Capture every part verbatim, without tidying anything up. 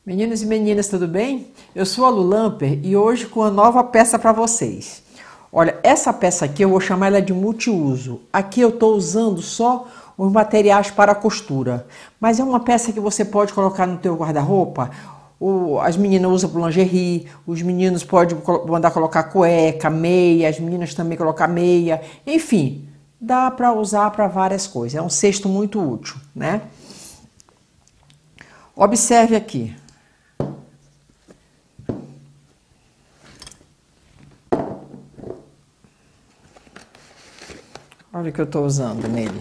Meninos e meninas, tudo bem? Eu sou a Lu Lamper e hoje com uma nova peça para vocês. Olha, essa peça aqui eu vou chamar ela de multiuso. Aqui eu estou usando só os materiais para costura, mas é uma peça que você pode colocar no teu guarda-roupa. As meninas usam para lingerie, os meninos podem mandar colocar cueca, meia, as meninas também colocar meia, enfim, dá para usar para várias coisas. É um cesto muito útil, né? Observe aqui. Olha o que eu estou usando nele.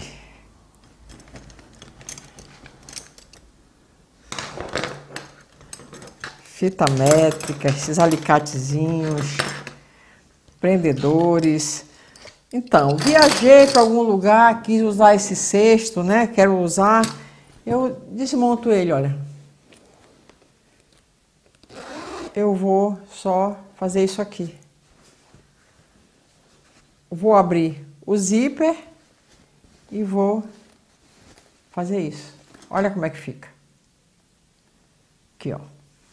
Fita métrica, esses alicatezinhos, prendedores. Então, viajei para algum lugar, quis usar esse cesto, né? Quero usar. Eu desmonto ele, olha. Eu vou só fazer isso aqui. Vou abrir o zíper e vou fazer isso. Olha como é que fica. Aqui, ó.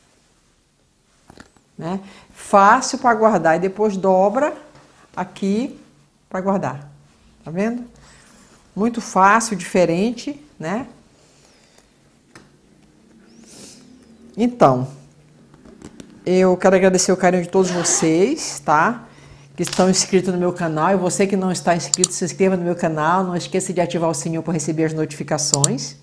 Né? Fácil para guardar e depois dobra aqui para guardar. Tá vendo? Muito fácil, diferente, né? Então, eu quero agradecer o carinho de todos vocês, tá? Que estão inscritos no meu canal, e você que não está inscrito, se inscreva no meu canal, não esqueça de ativar o sininho para receber as notificações.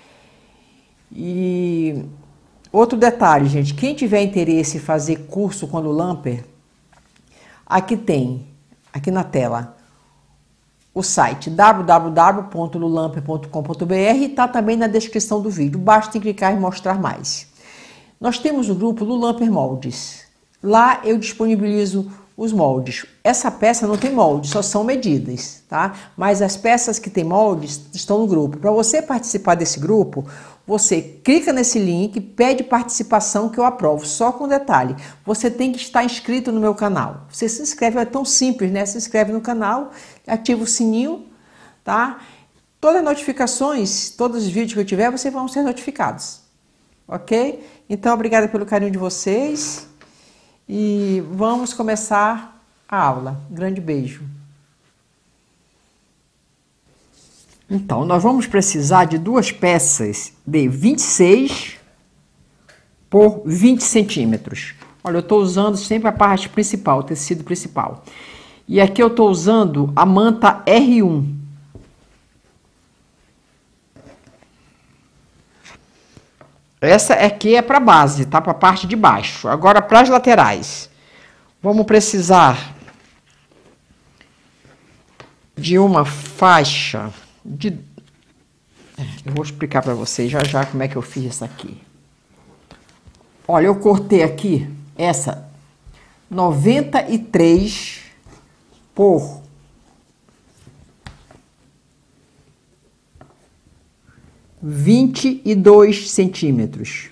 E outro detalhe, gente, quem tiver interesse em fazer curso com a Lu Lamper, aqui tem, aqui na tela, o site w w w ponto lu lamper ponto com ponto b r e está também na descrição do vídeo, basta clicar e mostrar mais. Nós temos o grupo Lu Lamper Moldes, lá eu disponibilizo os moldes. Essa peça não tem molde, só são medidas, tá? Mas as peças que tem moldes estão no grupo. Para você participar desse grupo, você clica nesse link, pede participação que eu aprovo. Só com detalhe, você tem que estar inscrito no meu canal. Você se inscreve, é tão simples, né? Se inscreve no canal, ativa o sininho, tá? Todas as notificações, todos os vídeos que eu tiver, vocês vão ser notificados, ok? Então, obrigada pelo carinho de vocês. E vamos começar a aula. Grande beijo. Então, nós vamos precisar de duas peças de vinte e seis por vinte centímetros. Olha, eu estou usando sempre a parte principal, o tecido principal. E aqui eu estou usando a manta R um. Essa aqui é para base, tá? Para a parte de baixo. Agora, para as laterais, vamos precisar de uma faixa de... Eu vou explicar para vocês já já como é que eu fiz essa aqui. Olha, eu cortei aqui essa noventa e três por vinte e dois centímetros.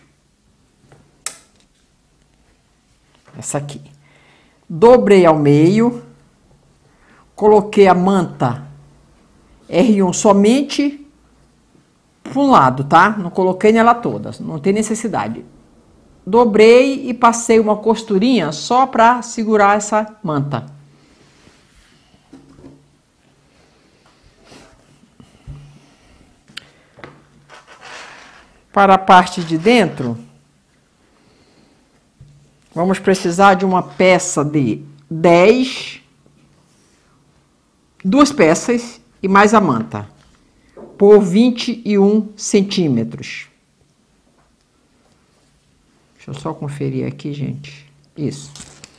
Essa aqui. Dobrei ao meio. Coloquei a manta R um somente para um lado, tá? Não coloquei nela toda, não tem necessidade. Dobrei e passei uma costurinha só para segurar essa manta. Para a parte de dentro, vamos precisar de uma peça de dez, duas peças e mais a manta, por vinte e um centímetros. Deixa eu só conferir aqui, gente. Isso.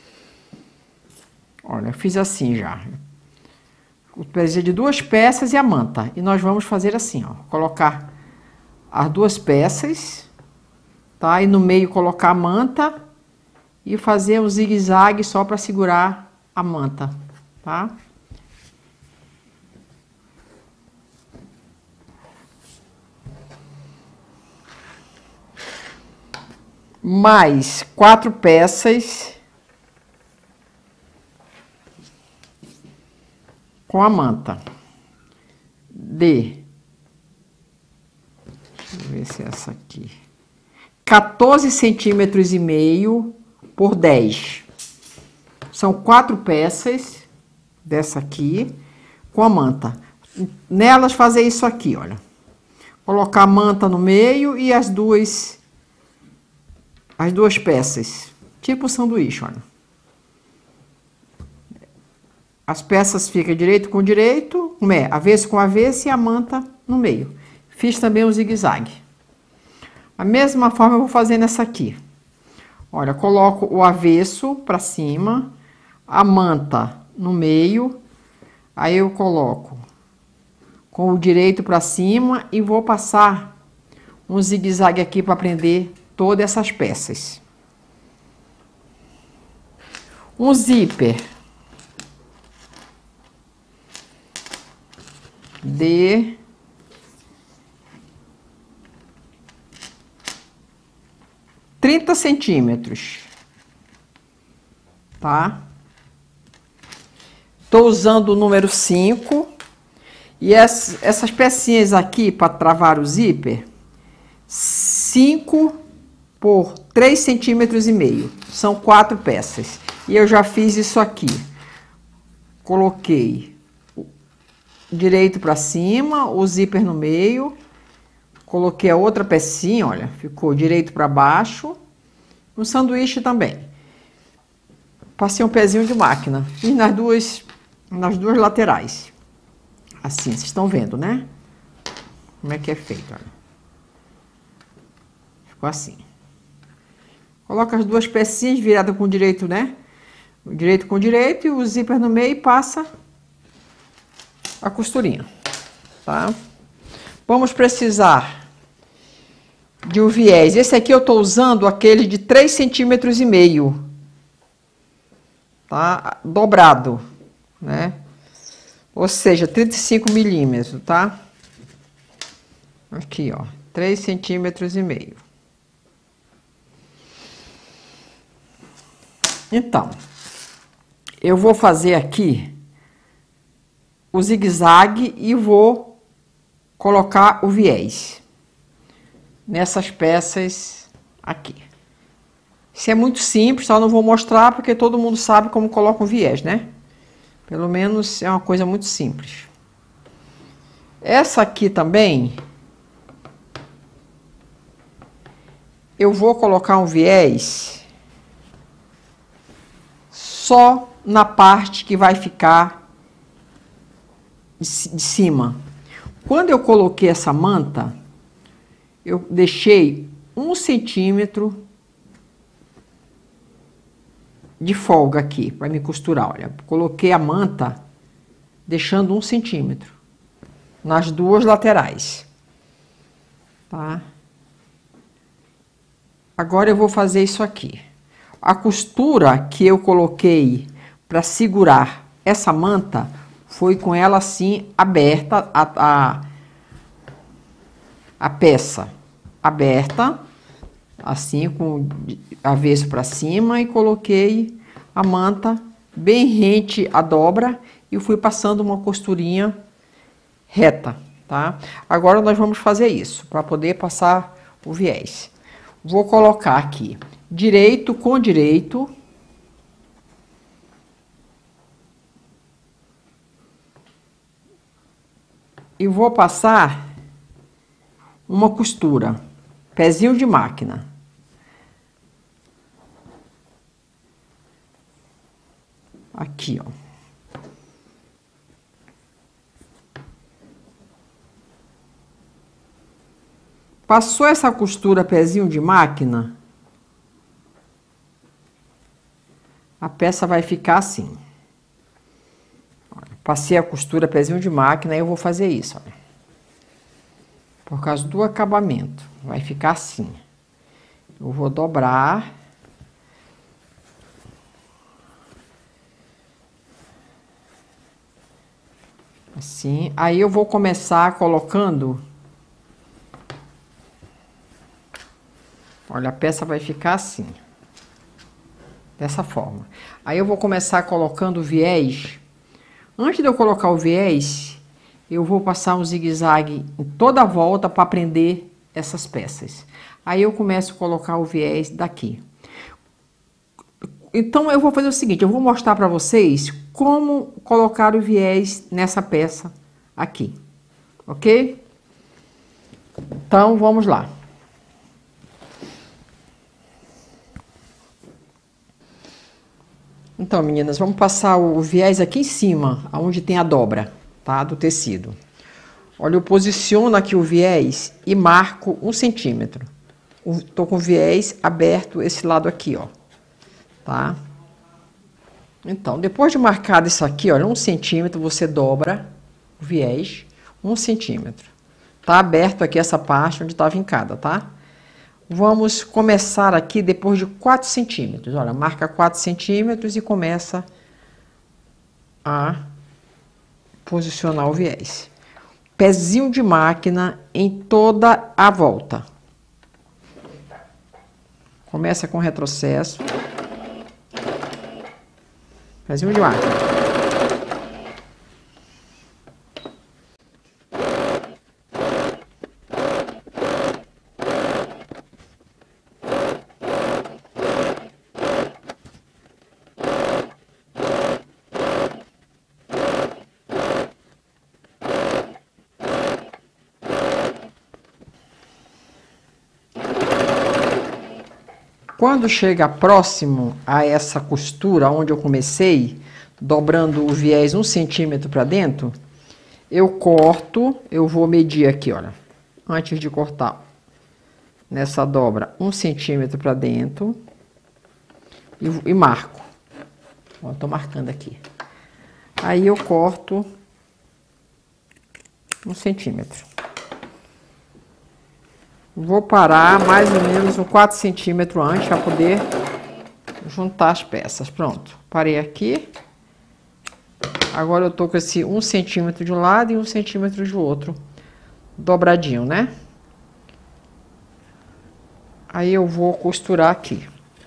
Olha, eu fiz assim já. Eu preciso de duas peças e a manta. E nós vamos fazer assim, ó. Colocar as duas peças, tá? E no meio colocar a manta e fazer um zigue-zague só para segurar a manta, tá? Mais quatro peças com a manta de... Deixa eu ver se é essa aqui. quatorze centímetros e meio por dez. São quatro peças dessa aqui com a manta. Nelas fazer isso aqui, olha. Colocar a manta no meio e as duas as duas peças, tipo sanduíche, olha. As peças ficam direito com direito, é, avesso com avesso e a manta no meio. Fiz também um zigue-zague. A mesma forma eu vou fazer nessa aqui. Olha, coloco o avesso para cima, a manta no meio, aí eu coloco com o direito para cima e vou passar um zigue-zague aqui para prender todas essas peças. Um zíper de trinta centímetros, tá? Tô usando o número cinco e essas, essas pecinhas aqui para travar o zíper, cinco por três centímetros e meio, são quatro peças. E eu já fiz isso aqui. Coloquei direito para cima, o zíper no meio, coloquei a outra pecinha, olha, ficou direito para baixo, no sanduíche também. Passei um pezinho de máquina, fiz nas duas, nas duas laterais, assim, vocês estão vendo, né? Como é que é feito, olha. Ficou assim. Coloca as duas pecinhas viradas com direito, né? O direito com direito e o zíper no meio e passa a costurinha, tá? Vamos precisar de um viés. Esse aqui eu tô usando aquele de três centímetros e meio, tá? Dobrado, né? Ou seja, trinta e cinco milímetros, tá? Aqui, ó, três centímetros e meio. Então, eu vou fazer aqui o zigue-zague e vou colocar o viés nessas peças aqui. Isso é muito simples, só não vou mostrar porque todo mundo sabe como coloca um viés, né? Pelo menos é uma coisa muito simples. Essa aqui também, eu vou colocar um viés só na parte que vai ficar de cima. Quando eu coloquei essa manta, eu deixei um centímetro de folga aqui para me costurar. Olha, coloquei a manta deixando um centímetro nas duas laterais, tá? Agora eu vou fazer isso aqui. A costura que eu coloquei para segurar essa manta foi com ela assim aberta, a, a, a peça aberta, assim com avesso para cima, e coloquei a manta bem rente à dobra e fui passando uma costurinha reta, tá? Agora nós vamos fazer isso para poder passar o viés. Vou colocar aqui direito com direito. E vou passar uma costura, pezinho de máquina. Aqui, ó. Passou essa costura, pezinho de máquina, a peça vai ficar assim. Passei a costura, pezinho de máquina, aí eu vou fazer isso, olha. Por causa do acabamento, vai ficar assim. Eu vou dobrar. Assim, aí eu vou começar colocando. Olha, a peça vai ficar assim. Dessa forma. Aí eu vou começar colocando o viés. Antes de eu colocar o viés, eu vou passar um zigue-zague em toda a volta para prender essas peças. Aí eu começo a colocar o viés daqui. Então eu vou fazer o seguinte, eu vou mostrar para vocês como colocar o viés nessa peça aqui, ok? Então vamos lá. Então, meninas, vamos passar o viés aqui em cima, onde tem a dobra, tá, do tecido. Olha, eu posiciono aqui o viés e marco um centímetro. Tô com o viés aberto esse lado aqui, ó, tá? Então, depois de marcado isso aqui, olha, um centímetro, você dobra o viés, um centímetro. Tá aberto aqui essa parte onde tá vincada, tá? Vamos começar aqui depois de quatro centímetros. Olha, marca quatro centímetros e começa a posicionar o viés. Pezinho de máquina em toda a volta. Começa com retrocesso. Pezinho de máquina. Quando chega próximo a essa costura onde eu comecei, dobrando o viés um centímetro para dentro, eu corto, eu vou medir aqui, olha, antes de cortar, nessa dobra, um centímetro para dentro e, e marco. Ó, tô marcando aqui. Aí eu corto um centímetro. Vou parar mais ou menos uns quatro centímetros antes para poder juntar as peças. Pronto, parei aqui. Agora eu tô com esse um centímetro de um lado e um centímetro do outro, dobradinho, né? Aí eu vou costurar aqui.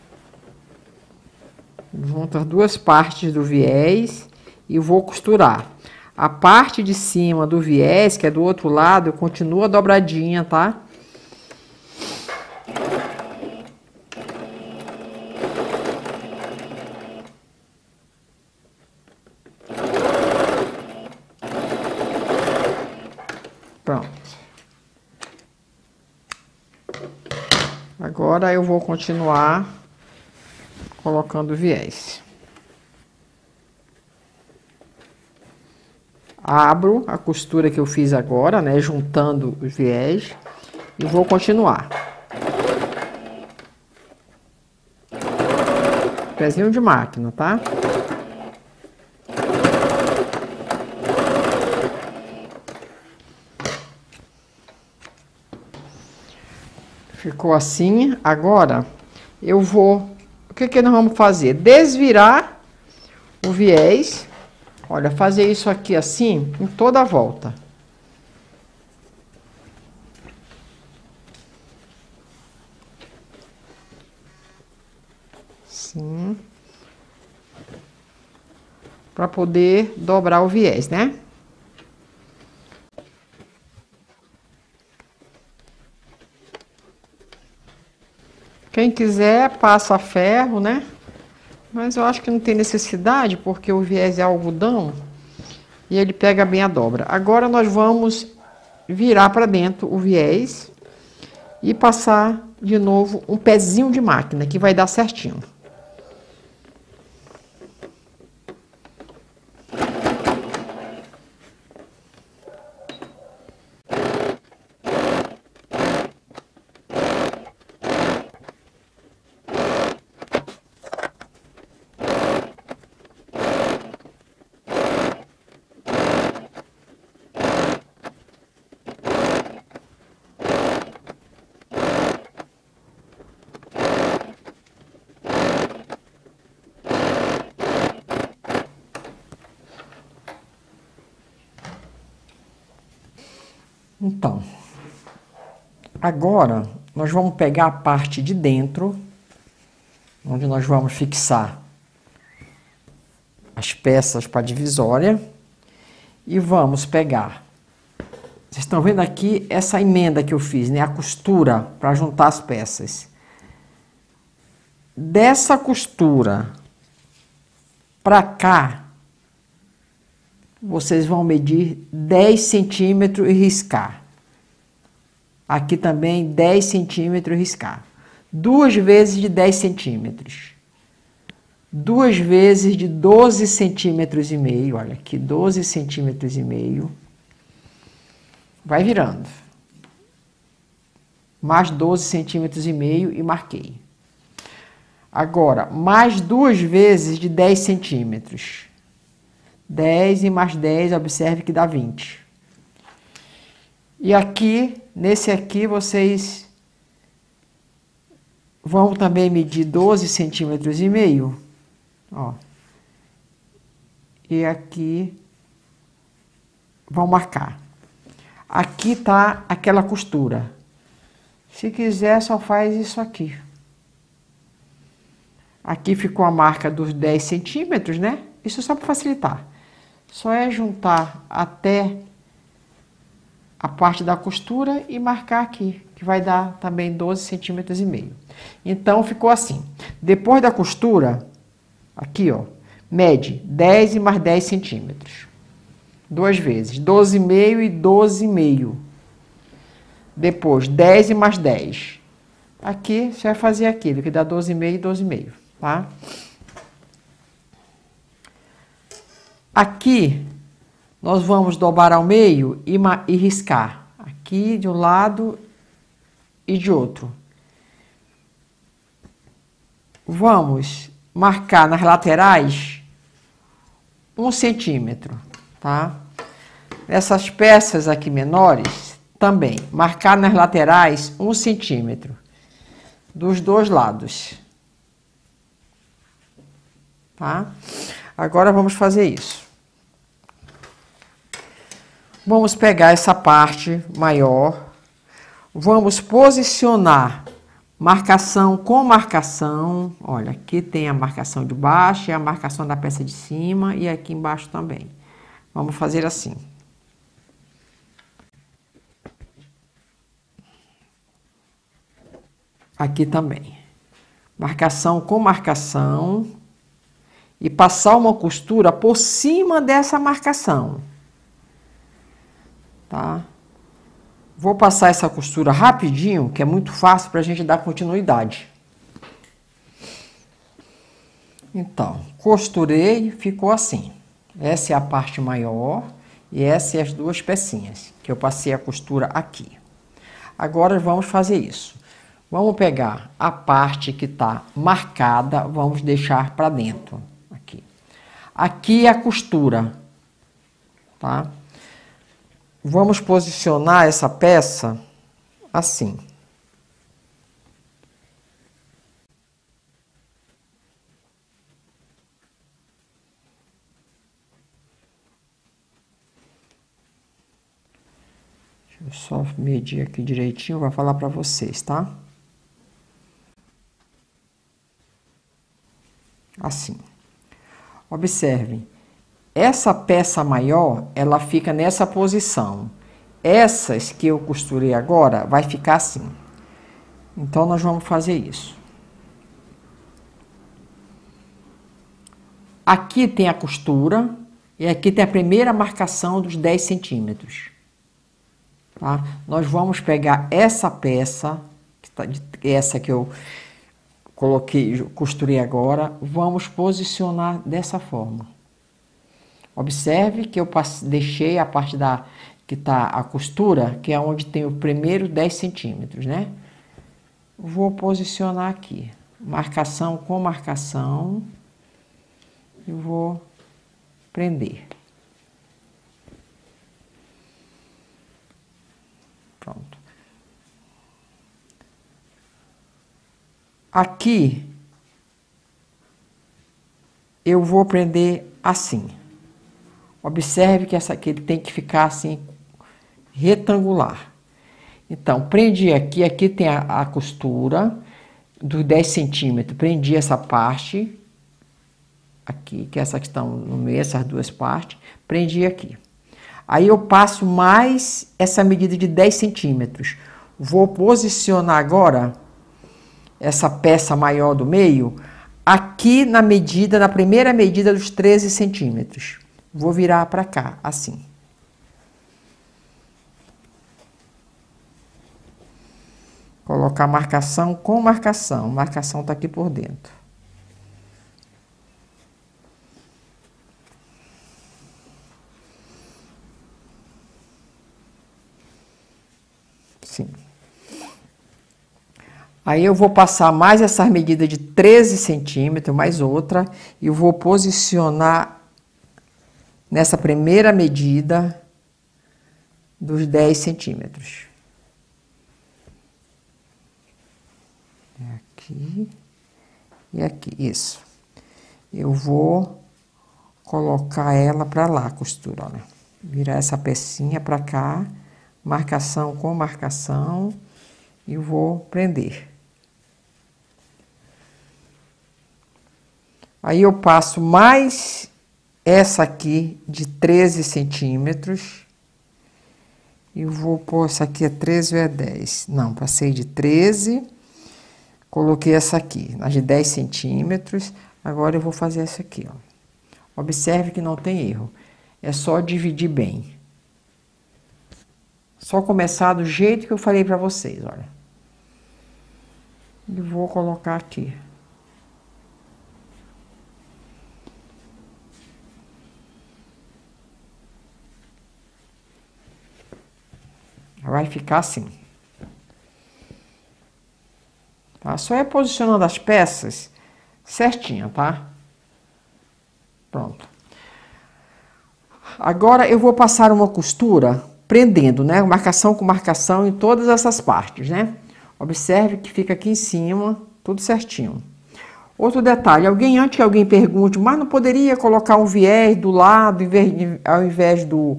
Junto as duas partes do viés e vou costurar. A parte de cima do viés, que é do outro lado, continua dobradinha, tá? Pronto. Agora eu vou continuar colocando viés. Abro a costura que eu fiz agora, né, juntando os viés, e vou continuar. Pezinho de máquina, tá? Ficou assim. Agora eu vou... O que que nós vamos fazer? Desvirar o viés. Olha, fazer isso aqui assim em toda a volta. Assim. Para poder dobrar o viés, né? Quem quiser, passa ferro, né? Mas eu acho que não tem necessidade, porque o viés é algodão e ele pega bem a dobra. Agora nós vamos virar para dentro o viés e passar de novo um pezinho de máquina, que vai dar certinho. Então, agora nós vamos pegar a parte de dentro, onde nós vamos fixar as peças para divisória, e vamos pegar Vocês estão vendo aqui essa emenda que eu fiz, né? A costura para juntar as peças. Dessa costura para cá, vocês vão medir dez centímetros e riscar. Aqui também dez centímetros e riscar. Duas vezes de dez centímetros. Duas vezes de doze centímetros e meio. Olha aqui, doze centímetros e meio. Vai virando. Mais doze centímetros e meio e marquei. Agora, mais duas vezes de dez centímetros. dez e mais dez, observe que dá vinte. E aqui, nesse aqui, vocês vão também medir doze centímetros e meio. Ó. E aqui vão marcar. Aqui tá aquela costura. Se quiser, só faz isso aqui. Aqui ficou a marca dos dez centímetros, né? Isso só para facilitar. Só é juntar até a parte da costura e marcar aqui, que vai dar também doze centímetros e meio. Então, ficou assim. Depois da costura, aqui, ó, mede dez e mais dez centímetros. Duas vezes, doze e meio e doze e meio. Depois, dez e mais dez. Aqui, você vai fazer aquilo, que dá doze e meio e doze e meio, tá? Aqui, nós vamos dobrar ao meio e, e riscar. Aqui de um lado e de outro. Vamos marcar nas laterais um centímetro, tá? Essas peças aqui menores, também. Marcar nas laterais um centímetro. Dos dois lados. Tá? Agora vamos fazer isso. Vamos pegar essa parte maior. Vamos posicionar marcação com marcação. Olha, aqui tem a marcação de baixo e a marcação da peça de cima e aqui embaixo também. Vamos fazer assim. Aqui também. Marcação com marcação. E passar uma costura por cima dessa marcação. Tá? Vou passar essa costura rapidinho, que é muito fácil para a gente dar continuidade. Então, costurei, ficou assim. Essa é a parte maior e essa é as duas pecinhas, que eu passei a costura aqui. Agora vamos fazer isso. Vamos pegar a parte que está marcada, vamos deixar para dentro. Aqui. Aqui é a costura, tá? Vamos posicionar essa peça assim. Deixa eu só medir aqui direitinho, vou falar para vocês, tá? Assim. Observem. Essa peça maior, ela fica nessa posição. Essas que eu costurei agora, vai ficar assim. Então, nós vamos fazer isso. Aqui tem a costura e aqui tem a primeira marcação dos dez centímetros. Tá? Nós vamos pegar essa peça, que tá, essa que eu coloquei, costurei agora, vamos posicionar dessa forma. Observe que eu passe, deixei a parte da que tá a costura, que é onde tem o primeiro dez centímetros, né? Vou posicionar aqui. Marcação com marcação. E vou prender. Pronto. Aqui, eu vou prender assim. Observe que essa aqui ele tem que ficar assim, retangular. Então, prendi aqui, aqui tem a, a costura dos dez centímetros. Prendi essa parte, aqui, que é essa que estão no meio, essas duas partes. Prendi aqui. Aí eu passo mais essa medida de dez centímetros. Vou posicionar agora essa peça maior do meio aqui na medida, na primeira medida dos treze centímetros. Vou virar para cá, assim. Colocar marcação com marcação. Marcação tá aqui por dentro. Sim. Aí eu vou passar mais essa medida de treze centímetros, mais outra, e vou posicionar nessa primeira medida dos dez centímetros. Aqui e aqui, isso. Eu vou colocar ela para lá, a costura, olha. Virar essa pecinha para cá, marcação com marcação, e vou prender. Aí eu passo mais essa aqui de treze centímetros. E vou pôr essa aqui, é treze ou é dez? Não, passei de treze. Coloquei essa aqui, na de dez centímetros. Agora eu vou fazer essa aqui, ó. Observe que não tem erro. É só dividir bem. Só começar do jeito que eu falei pra vocês, olha. E vou colocar aqui. Vai ficar assim. Tá? Só é posicionando as peças certinho, tá? Pronto. Agora eu vou passar uma costura prendendo, né? Marcação com marcação em todas essas partes, né? Observe que fica aqui em cima, tudo certinho. Outro detalhe, alguém, antes que alguém pergunte, mas não poderia colocar um viés do lado ao invés do...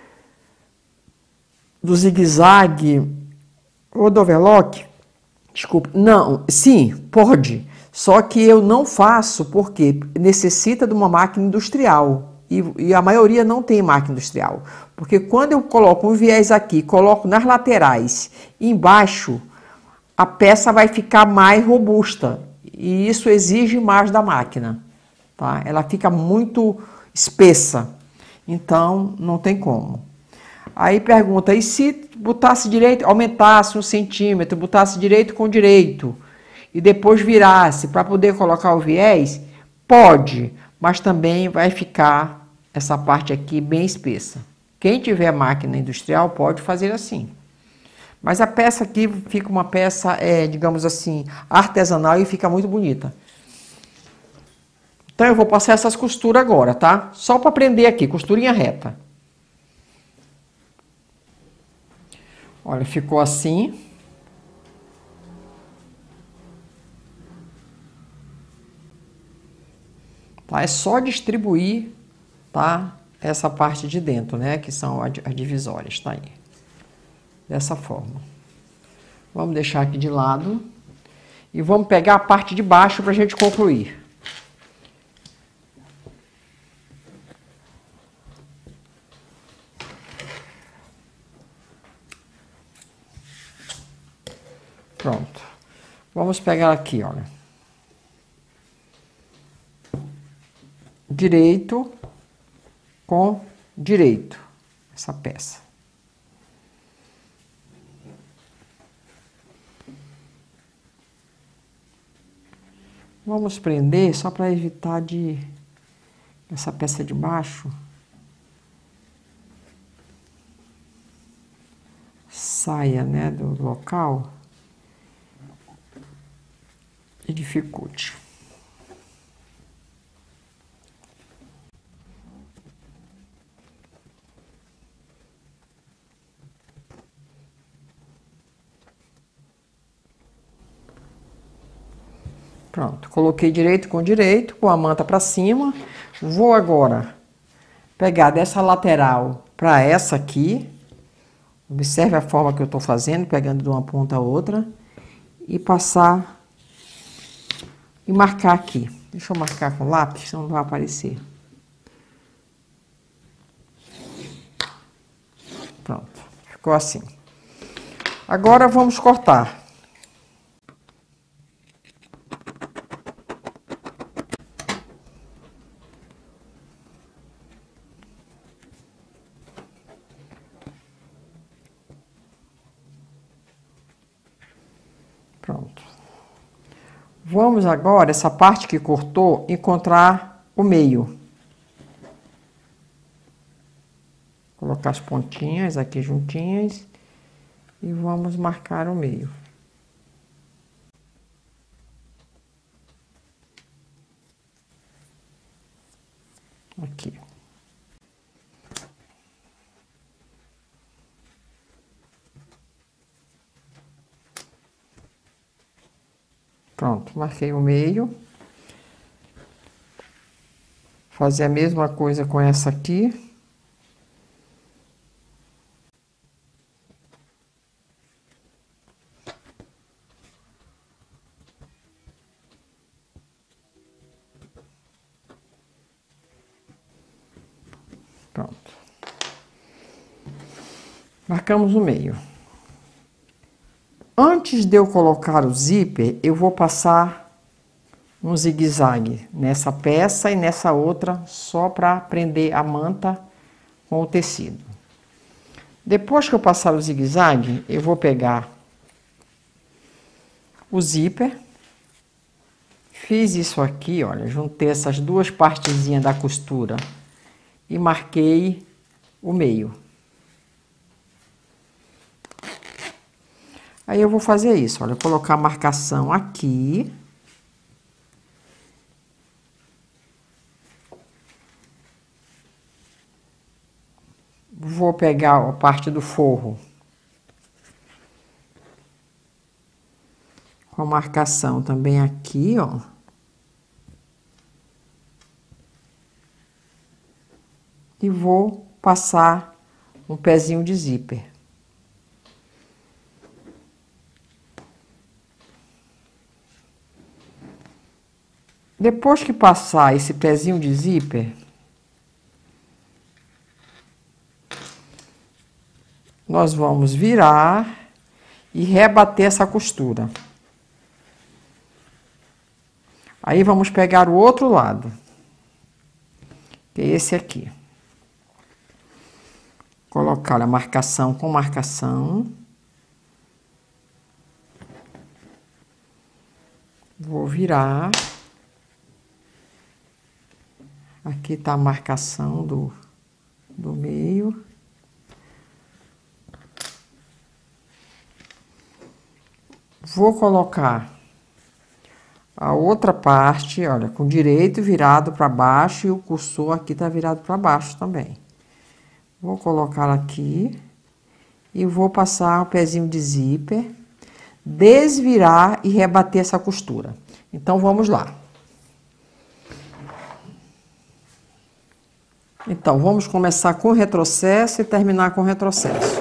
do zigue-zague ou do overlock? Desculpa. Não, sim, pode. Só que eu não faço porque necessita de uma máquina industrial. E, e a maioria não tem máquina industrial. Porque quando eu coloco um viés aqui, coloco nas laterais e embaixo, a peça vai ficar mais robusta. E isso exige mais da máquina. Tá? Ela fica muito espessa. Então, não tem como. Aí pergunta, e se botasse direito, aumentasse um centímetro, botasse direito com direito, e depois virasse para poder colocar o viés? Pode, mas também vai ficar essa parte aqui bem espessa. Quem tiver máquina industrial pode fazer assim. Mas a peça aqui fica uma peça, é, digamos assim, artesanal e fica muito bonita. Então eu vou passar essas costuras agora, tá? Só para prender aqui, costurinha reta. Olha, ficou assim. Tá? É só distribuir, tá? Essa parte de dentro, né? Que são as divisórias, tá aí. Dessa forma. Vamos deixar aqui de lado. E vamos pegar a parte de baixo pra gente concluir. Pronto. Vamos pegar aqui, olha. Direito com direito. Essa peça. Vamos prender só para evitar de essa peça de baixo saia, né, do local e dificulte. Pronto, coloquei direito com direito, com a manta para cima. Vou agora pegar dessa lateral para essa aqui. Observe a forma que eu estou fazendo, pegando de uma ponta a outra. E passar e marcar aqui. Deixa eu marcar com lápis, senão não vai aparecer. ficou assim. Agora vamos cortar. Pronto. Vamos agora, essa parte que cortou, encontrar o meio. Colocar as pontinhas aqui juntinhas e vamos marcar o meio. Aqui. Pronto, marquei o meio. Fazer a mesma coisa com essa aqui. Pronto. Marcamos o meio. Antes de eu colocar o zíper, eu vou passar um zigue-zague nessa peça e nessa outra, só para prender a manta com o tecido. Depois que eu passar o zigue-zague, eu vou pegar o zíper. Fiz isso aqui, olha, juntei essas duas partezinhas da costura e marquei o meio. Aí eu vou fazer isso, olha, colocar a marcação aqui. Vou pegar a parte do forro com a marcação também aqui, ó. E vou passar um pezinho de zíper. Depois que passar esse pezinho de zíper, nós vamos virar e rebater essa costura. Aí vamos pegar o outro lado, que é esse aqui. Colocar a marcação com marcação. Vou virar. Aqui tá a marcação do, do meio. Vou colocar a outra parte, olha, com o direito virado para baixo e o cursor aqui tá virado para baixo também. Vou colocar aqui e vou passar o pezinho de zíper, desvirar e rebater essa costura. Então, vamos lá. Então, vamos começar com retrocesso e terminar com retrocesso.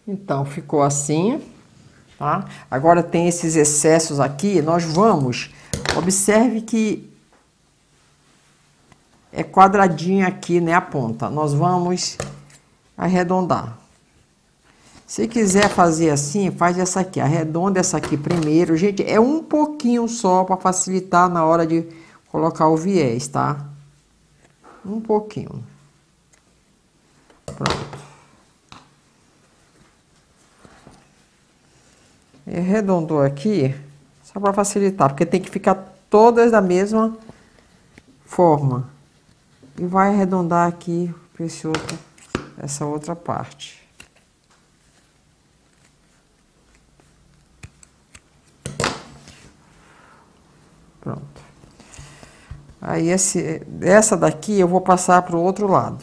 Então, ficou assim, tá? Agora tem esses excessos aqui, nós vamos... Observe que é quadradinho aqui, né, a ponta. Nós vamos arredondar. Se quiser fazer assim, faz essa aqui. Arredonda essa aqui primeiro. Gente, é um pouquinho só para facilitar na hora de colocar o viés, tá? Um pouquinho. Pronto. E arredondou aqui, só para facilitar, porque tem que ficar todas da mesma forma. E vai arredondar aqui para esse outro, essa outra parte. Pronto. Aí esse, essa daqui eu vou passar para o outro lado.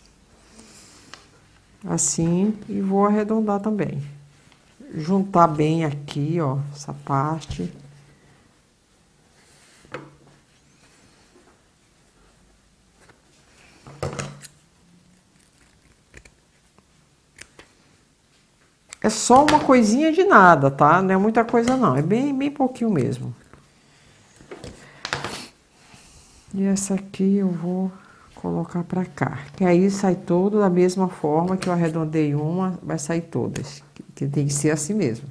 Assim, e vou arredondar também. Juntar bem aqui, ó, essa parte. É só uma coisinha de nada, tá? Não é muita coisa não, é bem, bem pouquinho mesmo. E essa aqui eu vou colocar pra cá, que aí sai todo da mesma forma que eu arredondei uma, vai sair todas, que, que tem que ser assim mesmo.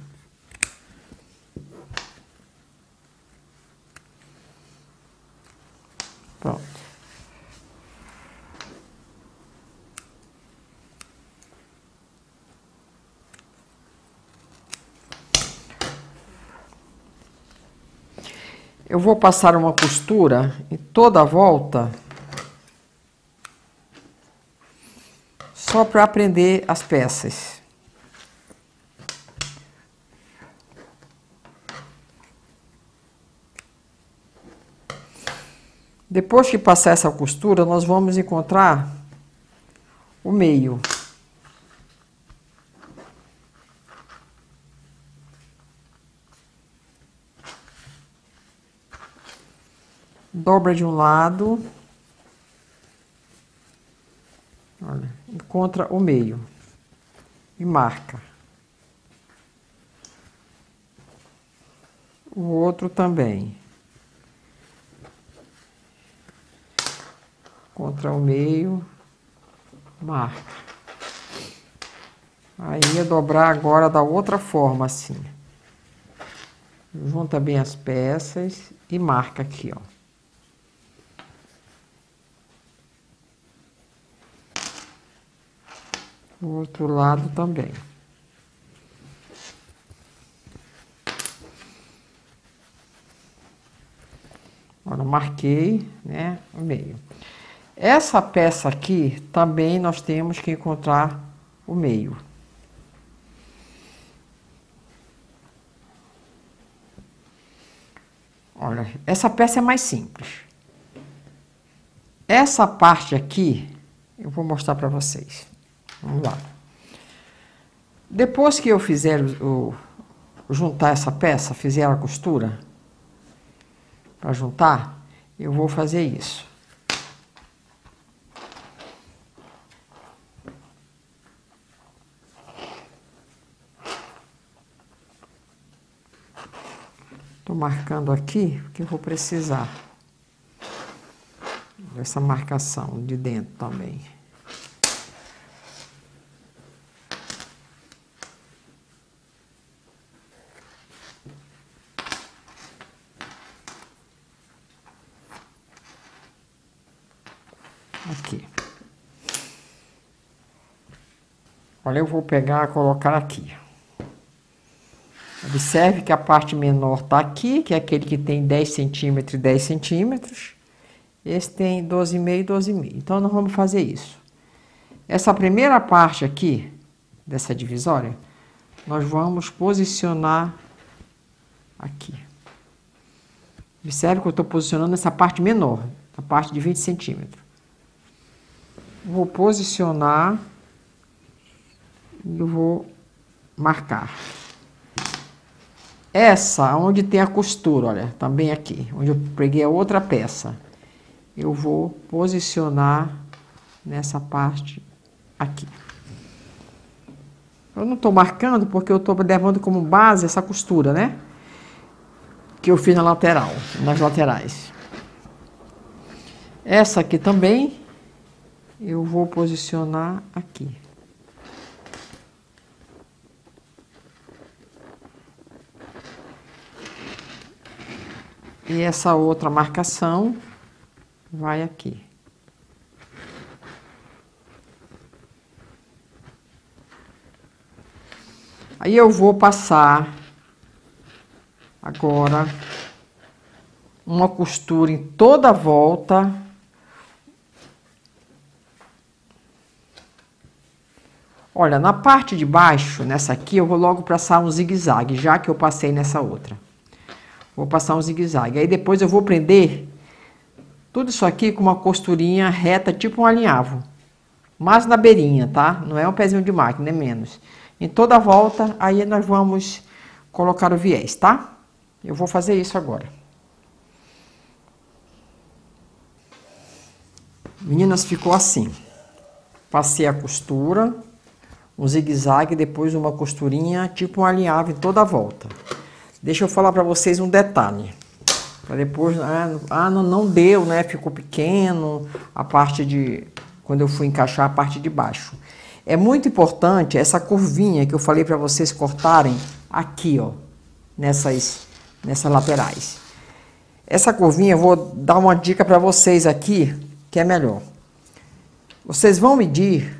Pronto. Eu vou passar uma costura em toda a volta, só para prender as peças. Depois que passar essa costura, nós vamos encontrar o meio. Dobra de um lado, olha, encontra o meio e marca. O outro também. Encontra o meio, marca. Aí é dobrar agora da outra forma, assim. Junta bem as peças e marca aqui, ó. O outro lado também. Agora, marquei, né, o meio. Essa peça aqui, também nós temos que encontrar o meio. Olha, essa peça é mais simples. Essa parte aqui, eu vou mostrar para vocês. Vamos lá. Depois que eu fizer o, o juntar essa peça, fizer a costura para juntar, eu vou fazer isso. Tô marcando aqui porque eu vou precisar dessa marcação de dentro também. Aqui. Olha, eu vou pegar e colocar aqui. Observe que a parte menor tá aqui, que é aquele que tem dez centímetros e dez centímetros. Esse tem doze e meio, doze e meio. Então, nós vamos fazer isso. Essa primeira parte aqui, dessa divisória, nós vamos posicionar aqui. Observe que eu estou posicionando essa parte menor, a parte de vinte centímetros. Vou posicionar e vou marcar. Essa, onde tem a costura, olha, também aqui, onde eu peguei a outra peça. Eu vou posicionar nessa parte aqui. Eu não tô marcando porque eu tô levando como base essa costura, né? Que eu fiz na lateral, nas laterais. Essa aqui também eu vou posicionar aqui. E essa outra marcação vai aqui. Aí eu vou passar agora uma costura em toda a volta. Olha, na parte de baixo, nessa aqui, eu vou logo passar um zigue-zague, já que eu passei nessa outra. Vou passar um zigue-zague. Aí depois eu vou prender tudo isso aqui com uma costurinha reta, tipo um alinhavo. Mas na beirinha, tá? Não é um pezinho de máquina, é menos. Em toda a volta, aí nós vamos colocar o viés, tá? Eu vou fazer isso agora. Meninas, ficou assim. Passei a costura, um zigue-zague, depois uma costurinha, tipo um alinhavo em toda a volta. Deixa eu falar pra vocês um detalhe. Pra depois, ah, ah não, não deu, né? Ficou pequeno a parte de... Quando eu fui encaixar a parte de baixo. É muito importante essa curvinha que eu falei para vocês cortarem aqui, ó, nessas, nessas laterais. Essa curvinha eu vou dar uma dica para vocês aqui, que é melhor. Vocês vão medir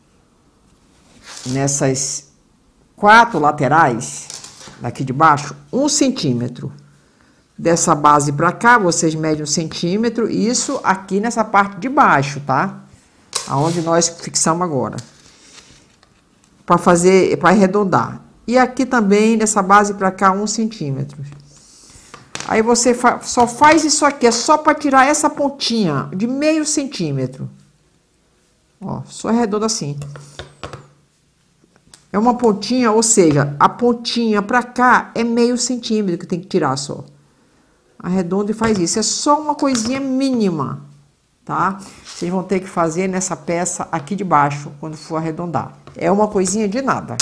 nessas quatro laterais, daqui de baixo, um centímetro. Dessa base para cá, vocês medem um centímetro, isso aqui nessa parte de baixo, tá? Aonde nós fixamos agora. Para fazer, para arredondar. E aqui também, nessa base para cá, um centímetro. Aí você fa só faz isso aqui, é só para tirar essa pontinha de meio centímetro. Ó, só arredonda assim. É uma pontinha, ou seja, a pontinha para cá é meio centímetro que tem que tirar só. Arredonda e faz isso. É só uma coisinha mínima, tá? Vocês vão ter que fazer nessa peça aqui de baixo, quando for arredondar. É uma coisinha de nada.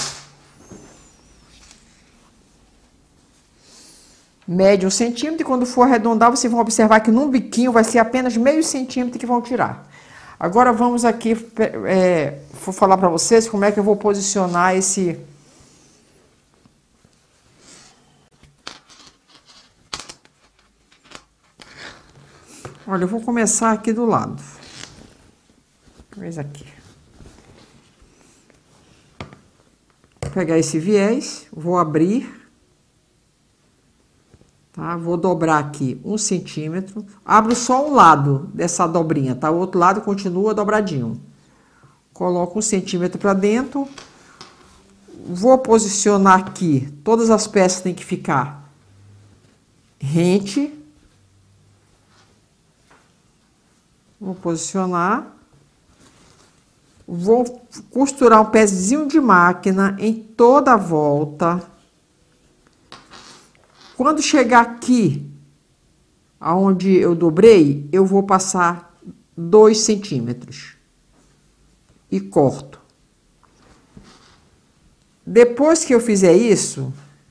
Mede um centímetro e quando for arredondar, vocês vão observar que num biquinho vai ser apenas meio centímetro que vão tirar. Agora vamos aqui, é, vou falar para vocês como é que eu vou posicionar esse... Olha, eu vou começar aqui do lado. Talvez aqui. Vou pegar esse viés, vou abrir, tá? Vou dobrar aqui um centímetro. Abro só um lado dessa dobrinha, tá? O outro lado continua dobradinho. Coloco um centímetro para dentro. Vou posicionar aqui. Todas as peças têm que ficar rente. Vou posicionar. Vou costurar um pezinho de máquina em toda a volta. Quando chegar aqui, aonde eu dobrei, eu vou passar dois centímetros. E corto. Depois que eu fizer isso,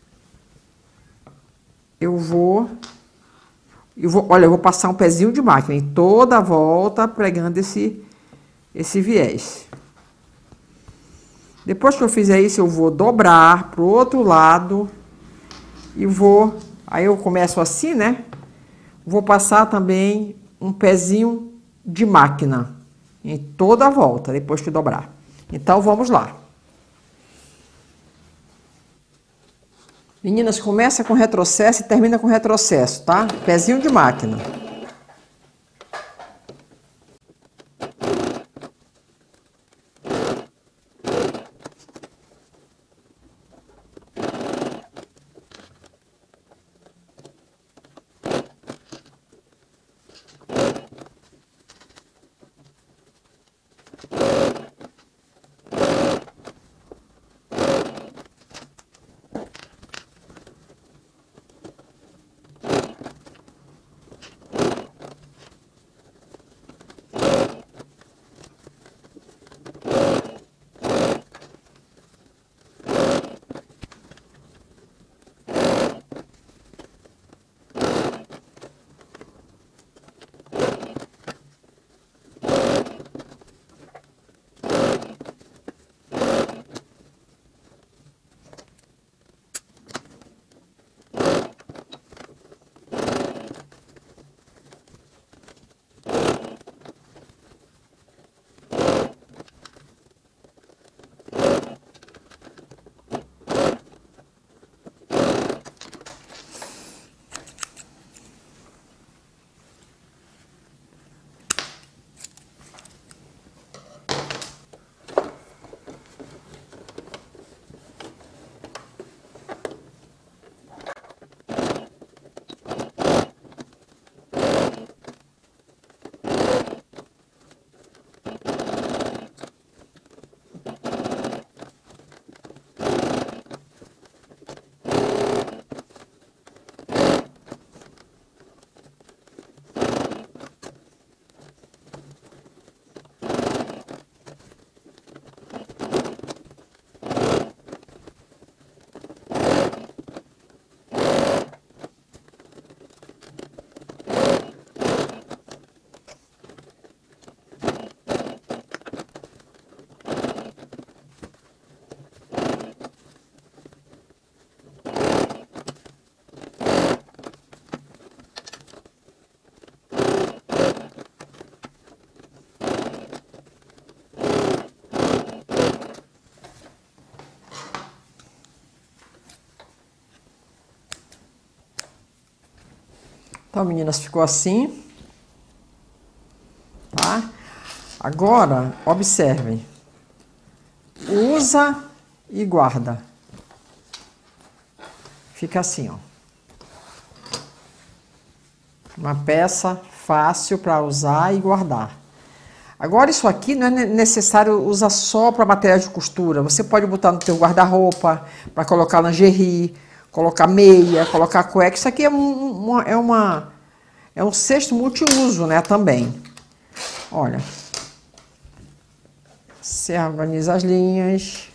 eu vou... Eu vou, olha, eu vou passar um pezinho de máquina em toda a volta, pregando esse, esse viés. Depois que eu fizer isso, eu vou dobrar pro outro lado e vou... Aí eu começo assim, né? Vou passar também um pezinho de máquina em toda a volta, depois que dobrar. Então, vamos lá. Meninas, começa com retrocesso e termina com retrocesso, tá? Pezinho de máquina. Então, meninas, ficou assim. Tá? Agora, observem. Usa e guarda. Fica assim, ó. Uma peça fácil para usar e guardar. Agora, isso aqui não é necessário usar só para material de costura. Você pode botar no teu guarda-roupa, para colocar lingerie, colocar meia, colocar cueca. Isso aqui é, um, uma, é, uma, é um cesto multiuso, né, também. Olha. Você organiza as linhas.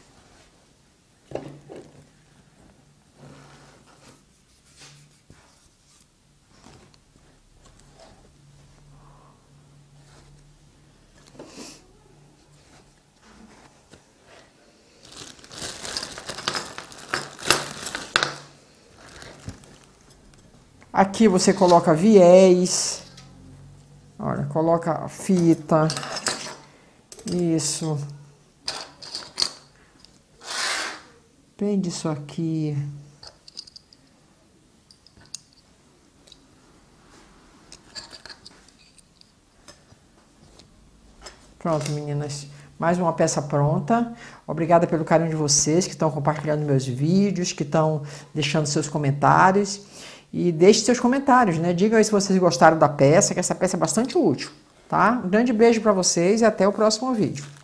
Aqui você coloca viés. Olha, coloca fita. Isso. Prende isso aqui. Pronto, meninas. Mais uma peça pronta. Obrigada pelo carinho de vocês que estão compartilhando meus vídeos, que estão deixando seus comentários. E deixe seus comentários, né? Digam aí se vocês gostaram da peça, que essa peça é bastante útil, tá? Um grande beijo para vocês e até o próximo vídeo.